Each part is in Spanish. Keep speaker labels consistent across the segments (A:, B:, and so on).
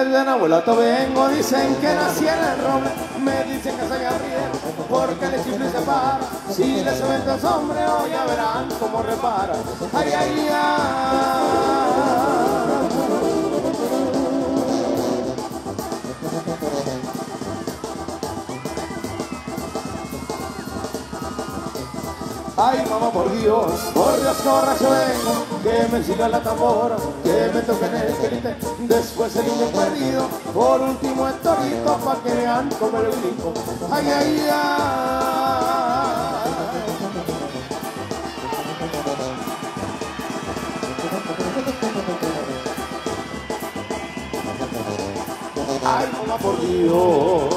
A: de Nahuelato vengo, dicen que nací en el roble, me dicen que soy arriero, porque le chiflo y se para. Si les evento el sombrero, ya verán cómo repara. Ay, ay, ay, mamá, por Dios, borracho vengo, que me siga la tambora, que me toquen el quelite, después el niño perdido, por último el torito, pa' que vean como el brinco. Ay, ay, ay, mamá, por Dios.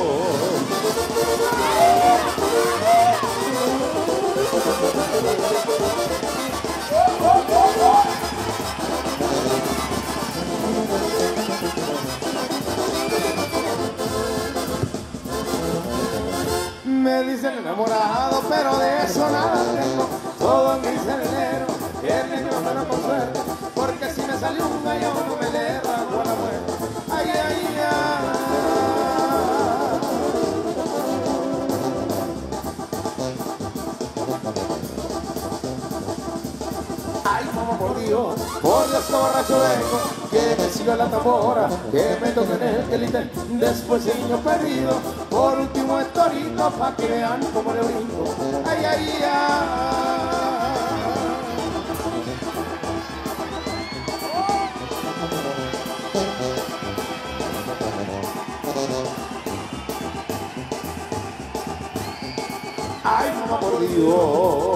A: Me dicen enamorado, pero de eso nada tengo. Todo me dicen enero, que el negro me lo con suerte, porque si me salió un gallo no me le rago a la muerte. Ay, ay, ay, mamá, por Dios, borracho vengo, que me siga la tambora, que me toquen el quelite, después el niño perdido, por último el torito, pa' que vean cómo le brinco. Ay, ay, ay, mamá, por Dios.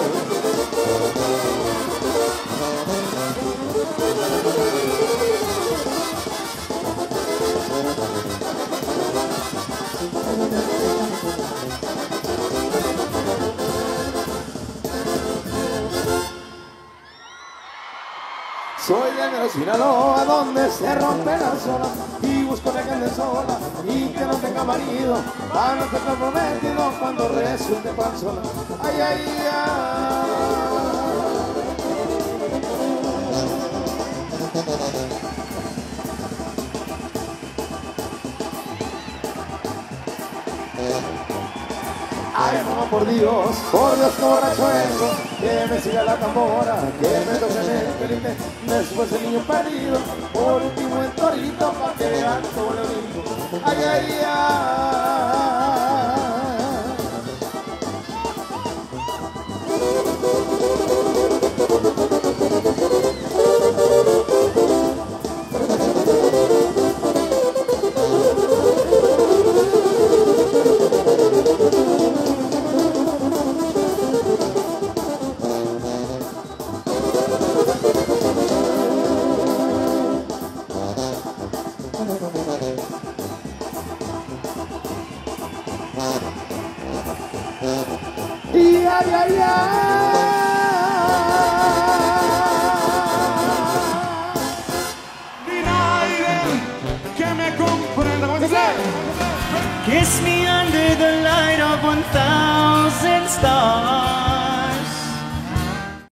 A: Soy de Mero, Sinaloa, donde se rompen las olas y busco que ande sola y que no tenga marido, para no estar prometido cuando resulte panzola. Ay, ay, ay, mamá, por Dios, borracho vengo, que me siga la tambora, que me toquen el quelite, después el niño perdido, por último el torito, pa' que vean cómo le brinco. Ay, ay,
B: Kiss me under the light of 1,000 stars.